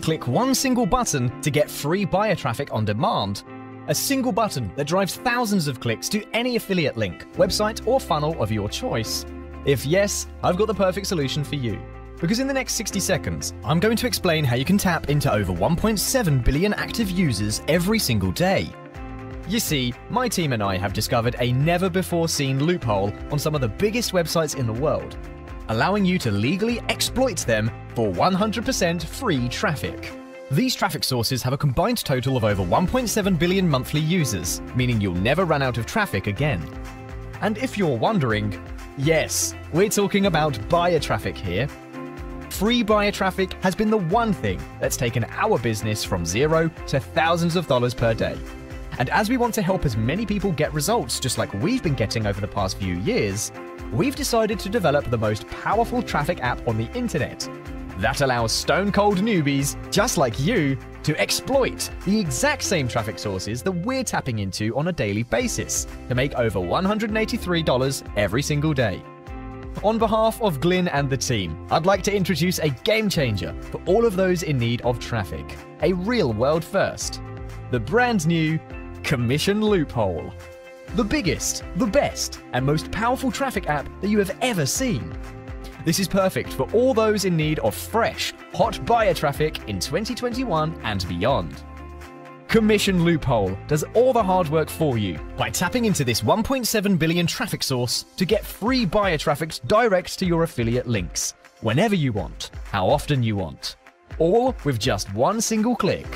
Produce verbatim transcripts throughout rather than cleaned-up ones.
click one single button to get free buyer traffic on demand. A single button that drives thousands of clicks to any affiliate link, website, or funnel of your choice. If yes, I've got the perfect solution for you. Because in the next sixty seconds, I'm going to explain how you can tap into over one point seven billion active users every single day. You see, my team and I have discovered a never-before-seen loophole on some of the biggest websites in the world, allowing you to legally exploit them for one hundred percent free traffic. These traffic sources have a combined total of over one point seven billion monthly users, meaning you'll never run out of traffic again. And if you're wondering, yes, we're talking about buyer traffic here. Free buyer traffic has been the one thing that's taken our business from zero to thousands of dollars per day. And as we want to help as many people get results just like we've been getting over the past few years, we've decided to develop the most powerful traffic app on the internet that allows stone-cold newbies just like you to exploit the exact same traffic sources that we're tapping into on a daily basis to make over one hundred eighty-three dollars every single day. On behalf of Glyn and the team, I'd like to introduce a game changer for all of those in need of traffic, a real world first, the brand new Commission Loophole. The biggest, the best, and most powerful traffic app that you have ever seen. This is perfect for all those in need of fresh, hot buyer traffic in twenty twenty-one and beyond. Commission Loophole does all the hard work for you by tapping into this one point seven billion traffic source to get free buyer traffic direct to your affiliate links, whenever you want, how often you want, all with just one single click.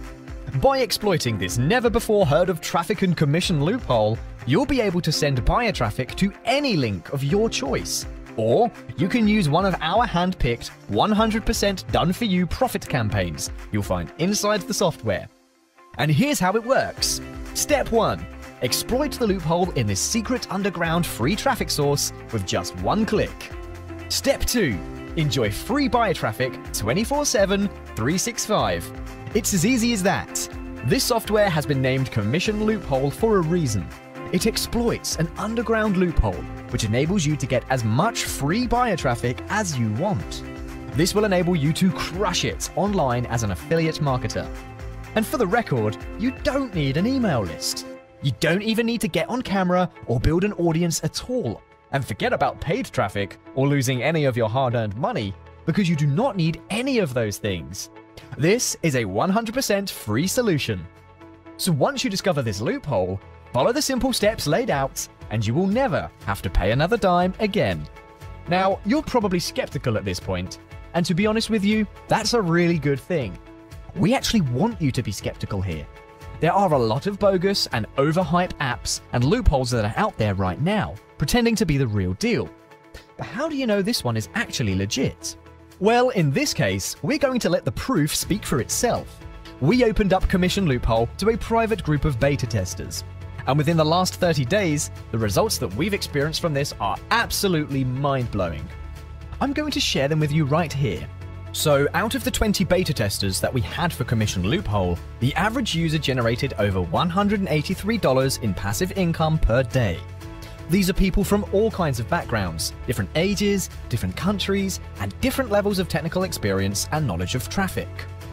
By exploiting this never-before-heard-of traffic and commission loophole, you'll be able to send buyer traffic to any link of your choice. Or you can use one of our hand-picked, one hundred percent done-for-you profit campaigns you'll find inside the software. And here's how it works. Step one. Exploit the loophole in this secret underground free traffic source with just one click. Step two. Enjoy free buyer traffic twenty-four seven, three sixty-five. It's as easy as that. This software has been named Commission Loophole for a reason. It exploits an underground loophole which enables you to get as much free buyer traffic as you want. This will enable you to crush it online as an affiliate marketer. And for the record, you don't need an email list. You don't even need to get on camera or build an audience at all. And forget about paid traffic or losing any of your hard-earned money, because you do not need any of those things. This is a one hundred percent free solution. So once you discover this loophole, follow the simple steps laid out, and you will never have to pay another dime again. Now, you're probably skeptical at this point, and to be honest with you, that's a really good thing. We actually want you to be skeptical here. There are a lot of bogus and overhyped apps and loopholes that are out there right now, pretending to be the real deal. But how do you know this one is actually legit? Well, in this case, we're going to let the proof speak for itself. We opened up Commission Loophole to a private group of beta testers. And within the last thirty days, the results that we've experienced from this are absolutely mind-blowing. I'm going to share them with you right here. So, out of the twenty beta testers that we had for Commission Loophole, the average user generated over one hundred eighty-three dollars in passive income per day. These are people from all kinds of backgrounds, different ages, different countries, and different levels of technical experience and knowledge of traffic.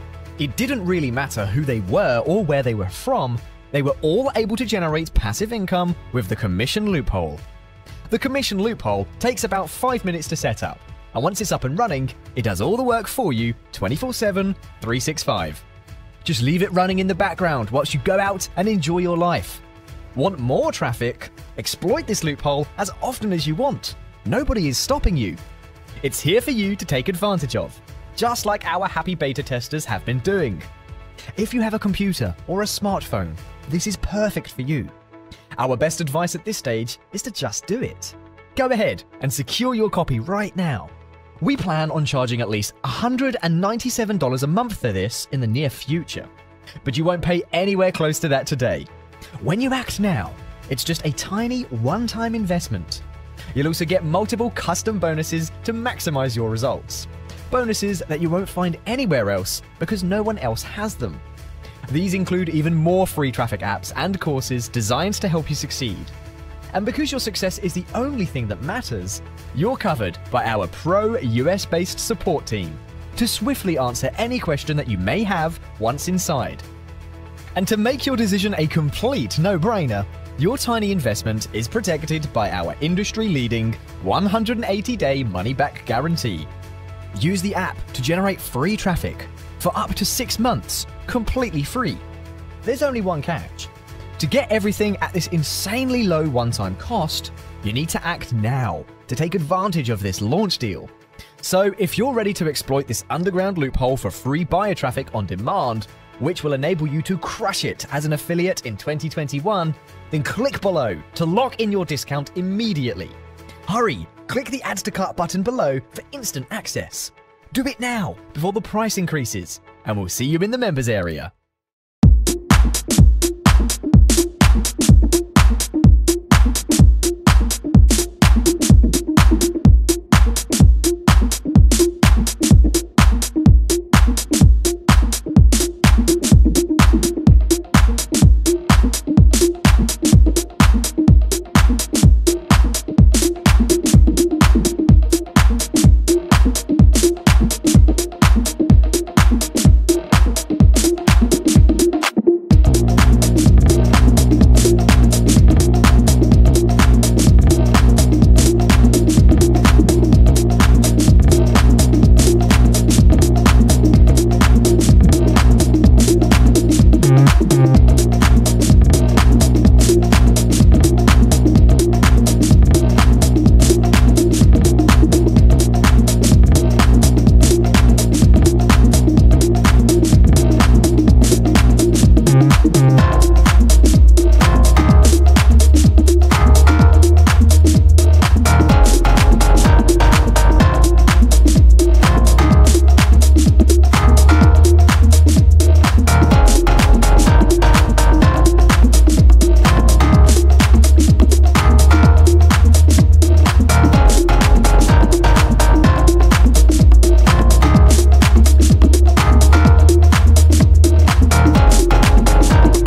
It didn't really matter who they were or where they were from, they were all able to generate passive income with the Commission Loophole. The Commission Loophole takes about five minutes to set up, and once it's up and running, it does all the work for you twenty-four seven, three sixty-five. Just leave it running in the background whilst you go out and enjoy your life. Want more traffic? Exploit this loophole as often as you want. Nobody is stopping you. It's here for you to take advantage of, just like our happy beta testers have been doing. If you have a computer or a smartphone, this is perfect for you. Our best advice at this stage is to just do it. Go ahead and secure your copy right now. We plan on charging at least one hundred ninety-seven dollars a month for this in the near future, but you won't pay anywhere close to that today. When you act now, it's just a tiny one-time investment. You'll also get multiple custom bonuses to maximize your results. Bonuses that you won't find anywhere else because no one else has them. These include even more free traffic apps and courses designed to help you succeed. And because your success is the only thing that matters, you're covered by our pro U S-based support team. to swiftly answer any question that you may have once inside. And to make your decision a complete no-brainer, your tiny investment is protected by our industry-leading one hundred eighty day money-back guarantee. Use the app to generate free traffic for up to six months, completely free. There's only one catch. To get everything at this insanely low one-time cost, you need to act now to take advantage of this launch deal. So if you're ready to exploit this underground loophole for free buyer traffic on demand, which will enable you to crush it as an affiliate in twenty twenty-one, then click below to lock in your discount immediately. Hurry, click the Add to Cart button below for instant access. Do it now before the price increases, and we'll see you in the members area.